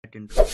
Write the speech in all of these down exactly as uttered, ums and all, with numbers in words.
intro.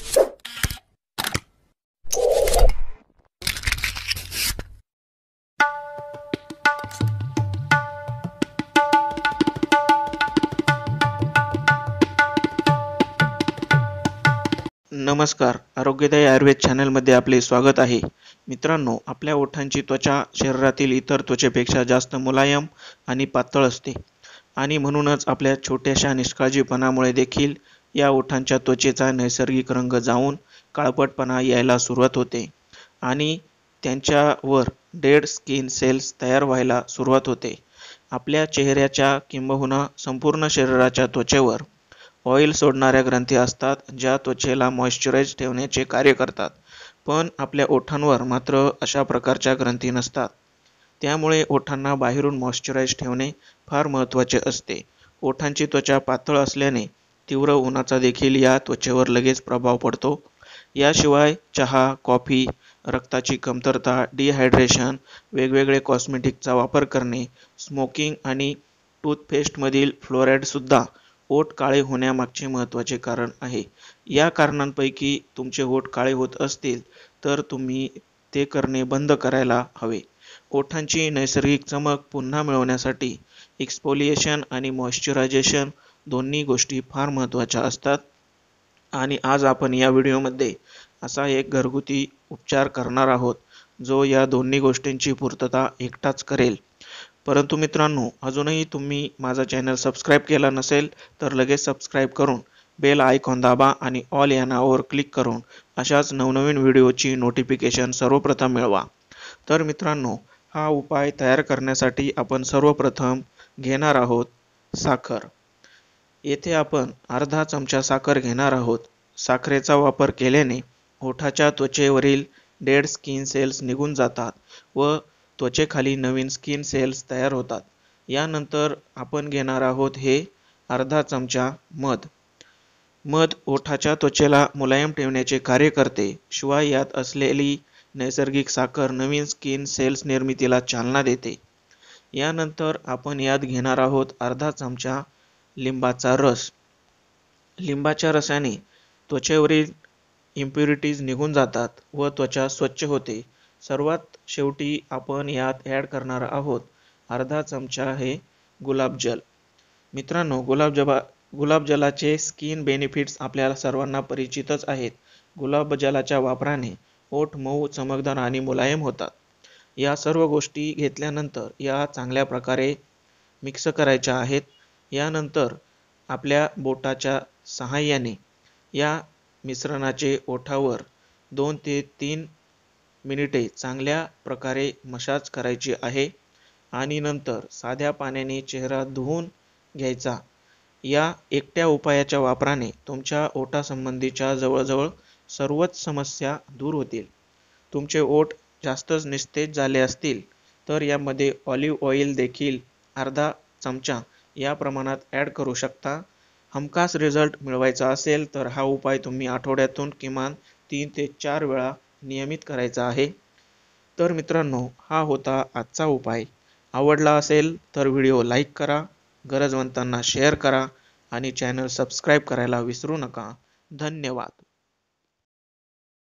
नमस्कार, आरोग्यदायी आयुर्वेद चॅनलमध्ये आपले स्वागत आहे. मित्रांनो, आपल्या ओठांची त्वचा शरीरातील इतर त्वचेपेक्षा जास्त मुलायम आणि पातळ असते आणि म्हणूनच आपल्या छोट्याशा निष्काळजीपणामुळे देखील या ओठांच्या त्वचेचा नैसर्गिक रंग जाऊन काळपटपणा यायला सुरुवात होते आणि त्यांच्यावर डेड स्किन सेल्स तयार व्हायला सुरुवात होते. आपल्या चेहऱ्याच्या किंबहुना संपूर्ण शरीराच्या त्वचेवर ऑइल सोडणाऱ्या ग्रंथी असतात, ज्या त्वचेला मॉइश्चराइज ठेवण्याचे कार्य करतात. पण आपल्या ओठांवर मात्र अशा प्रकारच्या ग्रंथी नसतात. त्यामुळे ओठांना बाहेरून मॉइश्चराइज ठेवणे फार महत्त्वाचे असते. ओठांची त्वचा पातळ असल्याने तीव्र उन्हाचा देखील या त्वचेवर लगेच प्रभाव पडतो. याशिवाय चहा, कॉफी, रक्ताची कमतरता, डिहायड्रेशन, वेगवेगळे कॉस्मेटिकचा वापर करणे, स्मोकिंग आणि टूथपेस्टमधील फ्लोराईडसुद्धा ओठ काळे होण्यामागचे महत्त्वाचे कारण आहे. या कारणांपैकी तुमचे ओठ काळे होत असतील तर तुम्ही ते करणे बंद करायला हवे. ओठांची नैसर्गिक चमक पुन्हा मिळवण्यासाठी एक्सफोलिएशन आणि मॉइश्चरायझेशन दोन्ही गोष्टी फार महत्त्वाच्या असतात आणि आज आपण या व्हिडिओमध्ये असा एक घरगुती उपचार करणार आहोत जो या दोन्ही गोष्टींची पूर्तता एकटाच करेल. परंतु मित्रांनो, अजूनही तुम्ही माझा चॅनल सबस्क्राईब केला नसेल तर लगेच सबस्क्राईब करून बेल आयकॉन दाबा आणि ऑल या नावावर क्लिक करून अशाच नवनवीन व्हिडिओची नोटिफिकेशन सर्वप्रथम मिळवा. तर मित्रांनो, हा उपाय तयार करण्यासाठी आपण सर्वप्रथम घेणार आहोत साखर. येथे आपण अर्धा चमचा साखर घेणार आहोत. साखरेचा वापर केल्याने ओठाच्या त्वचेवरील डेड स्किन सेल्स निघून जातात व त्वचेखाली नवीन स्किन सेल्स तयार होतात. यानंतर आपण घेणार आहोत हे अर्धा चमचा मध. मध ओठाच्या त्वचेला मुलायम ठेवण्याचे कार्य करते. शिवाय यात असलेली नैसर्गिक साखर नवीन स्किन सेल्स निर्मितीला चालना देते. यानंतर आपण यात घेणार आहोत अर्धा चमचा लिंबाचा रस. लिंबाच्या रसाने त्वचेवरील इम्प्युरिटीज निघून जातात व त्वचा स्वच्छ होते. सर्वात शेवटी आपण यात ॲड करणार आहोत अर्धा चमचा हे गुलाबजल. मित्रांनो, गुलाबजबा गुलाबजलाचे स्किन बेनिफिट्स आपल्याला सर्वांना परिचितच आहेत. गुलाबजलाच्या वापराने ओठ मऊ, चमकदार आणि मुलायम होतात. या सर्व गोष्टी घेतल्यानंतर या चांगल्या प्रकारे मिक्स करायच्या आहेत. यानंतर आपल्या बोटाच्या सहाय्याने या मिश्रणाचे ओठावर दोन ते तीन मिनिटे चांगल्या प्रकारे मसाज करायची आहे आणि नंतर साध्या पाण्याने चेहरा धुवून घ्यायचा. या एकट्या उपायाच्या वापराने तुमच्या ओठासंबंधीच्या जवळजवळ सर्वच समस्या दूर होतील. तुमचे ओठ जास्तच निस्तेज झाले असतील तर यामध्ये ऑलिव्ह ऑइल देखील अर्धा चमचा या प्रमाणात ॲड करू शकता. हमखास रिझल्ट मिळवायचा असेल तर हा उपाय तुम्ही आठवड्यातून किमान तीन ते चार वेळा नियमित करायचा आहे. तर मित्रांनो, हा होता आजचा उपाय. आवडला असेल तर व्हिडिओ लाईक करा, गरजवंतांना शेअर करा आणि चॅनल सबस्क्राईब करायला विसरू नका. धन्यवाद.